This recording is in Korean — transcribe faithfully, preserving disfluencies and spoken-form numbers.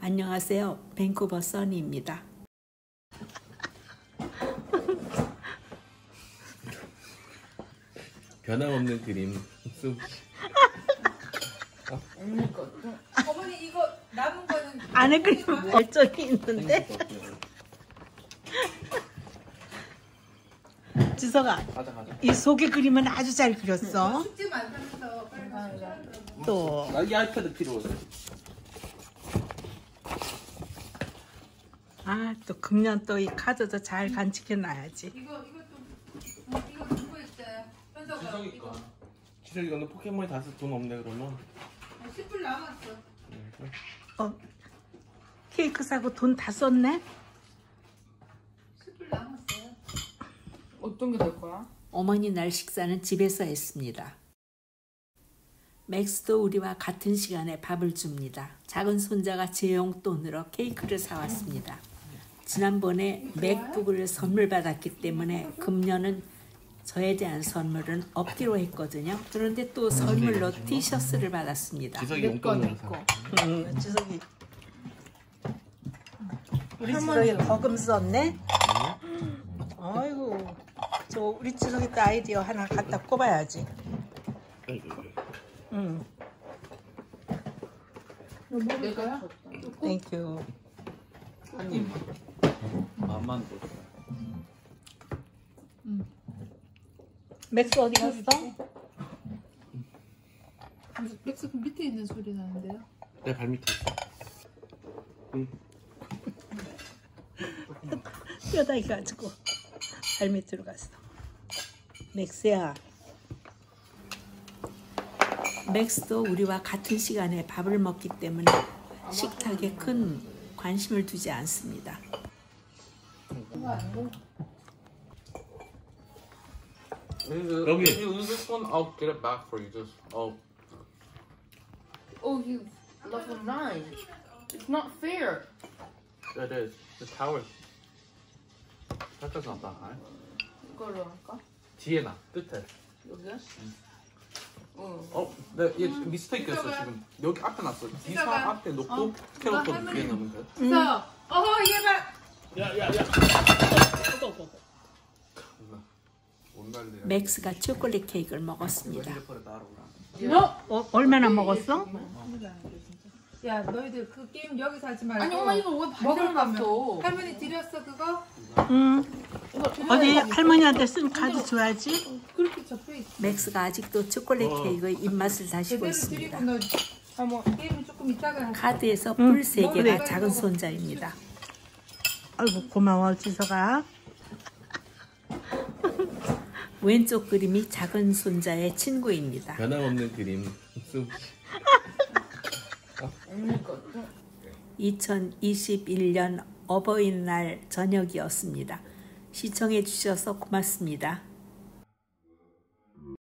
안녕하세요. 밴쿠버 써니입니다. 변함없는 그림. 어머니 이거 남은 거는 안에 그림 발전이 있는데. 지석아, 가자 가자. 이 속의 그림은 아주 잘 그렸어. 숙제 많다면서 빨리 가자. 또 나이 아이패드 필요해. 아, 또 금년 또 이 카드도 잘 간직해 놔야지. 이거 이것도 어, 이거 누구 있대? 현서가 지석이 이거 거. 지석이 너는 포켓몬이 다 써서 돈 없네 그러면. 십 불 남았어. 어, 케이크 사고 돈 다 썼네? 십 불 남았어요. 어떤 게 될 거야? 어머니 날 식사는 집에서 했습니다. 맥스도 우리와 같은 시간에 밥을 줍니다. 작은 손자가 제 용돈으로 케이크를 사왔습니다. 지난번에 맥북을 선물 받았기 때문에 금년은 저에 대한 선물은 없기로 했거든요. 그런데 또 선물로 티셔츠를 받았습니다. 지석이 용돈으로 사. 응, 지석이. 우리 지석이 거금 썼네? 아이고, 저 우리 지석이 또 아이디어 하나 갖다 꼽아야지. 응. 내가요? 땡큐. 한 입만. 만만 더. 맥스 어디 갔어? 맥스 그 밑에 있는 소리 나는데요? 내 발 밑에 있어. 응. 뼈다귀 가지고 발 밑으로 갔어. 맥스야. 맥스도 우리와 같은 시간에 밥을 먹기 때문에 식탁에 큰 관심을 두지 않습니다. 여기. If you lose this one, I'll get it back for you. Just oh. Oh, you level nine. It's not fair. That is the tower. 살짝 낫다. 이걸로 할까? 뒤에 나 끝에. 여기야? 응. 어, 내얘 미스테이크였어 지금. 여기 앞에 놨어. 기사 지석아. 앞에 놓고 어, 캐럿 그거 위에 넣으면 돼. 그래서 어허 이게 봐. 야야야. 못 날리네. 맥스가 초콜릿 케이크를 먹었습니다. 너? 어, 얼마나 먹었어? 야 너희들 그 게임 여기서 하지 말고. 아니 엄마 이거 왜 반대로 놨어? 할머니 드렸어 그거? 응. 이거 어디 할머니한테 쓴 카드 줘야지. 그렇게 접혀 있어. 맥스가 아직도 초콜릿 케이크의 입맛을 다시고 제대로 있습니다. 드리고 너 어머 게임은 조금 이따가 할 카드에서 뿔 세 개가 그래. 작은 손자입니다. 아이고 고마워 지석아. 왼쪽 그림이 작은 손자의 친구입니다. 변함없는 그림. 이천이십일 년 어버이날 저녁이었습니다. 시청해 주셔서 고맙습니다.